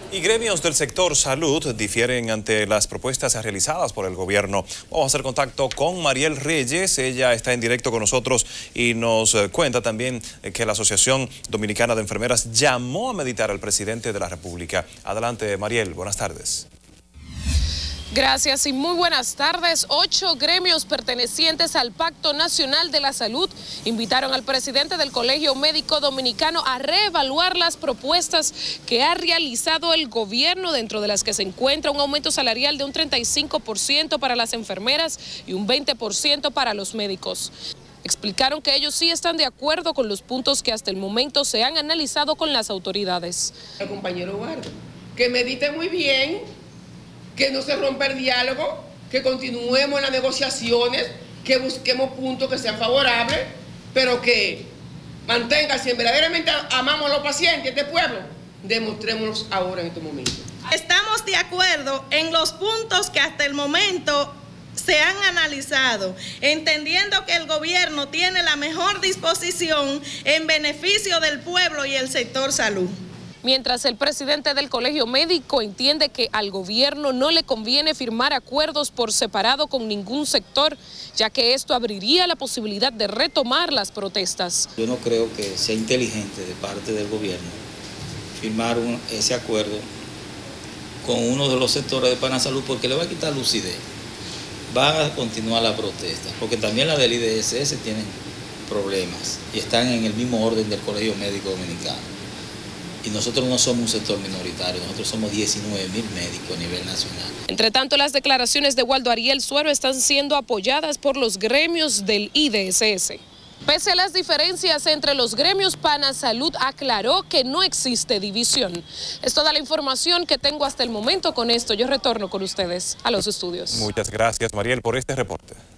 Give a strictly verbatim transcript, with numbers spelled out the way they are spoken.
Y gremios del sector salud difieren ante las propuestas realizadas por el gobierno. Vamos a hacer contacto con Mariel Reyes, ella está en directo con nosotros y nos cuenta también que la Asociación Dominicana de Enfermeras llamó a meditar al presidente de la República. Adelante, Mariel, buenas tardes. Gracias y muy buenas tardes. Ocho gremios pertenecientes al Pacto Nacional de la Salud invitaron al presidente del Colegio Médico Dominicano a reevaluar las propuestas que ha realizado el gobierno, dentro de las que se encuentra un aumento salarial de un treinta y cinco por ciento para las enfermeras y un veinte por ciento para los médicos. Explicaron que ellos sí están de acuerdo con los puntos que hasta el momento se han analizado con las autoridades. El compañero Eduardo, que medite muy bien, que no se rompa el diálogo, que continuemos en las negociaciones, que busquemos puntos que sean favorables, pero que mantenga, si verdaderamente amamos a los pacientes de pueblo, demostrémonos ahora en este momento. Estamos de acuerdo en los puntos que hasta el momento se han analizado, entendiendo que el gobierno tiene la mejor disposición en beneficio del pueblo y el sector salud. Mientras el presidente del Colegio Médico entiende que al gobierno no le conviene firmar acuerdos por separado con ningún sector, ya que esto abriría la posibilidad de retomar las protestas. Yo no creo que sea inteligente de parte del gobierno firmar un, ese acuerdo con uno de los sectores de Panasalud, porque le va a quitar lucidez. Va a continuar la protesta, porque también la del I D S S tienen problemas y están en el mismo orden del Colegio Médico Dominicano. Y nosotros no somos un sector minoritario, nosotros somos diecinueve mil médicos a nivel nacional. Entre tanto, las declaraciones de Waldo Ariel Suero están siendo apoyadas por los gremios del I D S S. Pese a las diferencias entre los gremios, Panasalud aclaró que no existe división. Es toda la información que tengo hasta el momento. Con esto yo retorno con ustedes a los estudios. Muchas gracias, Mariel, por este reporte.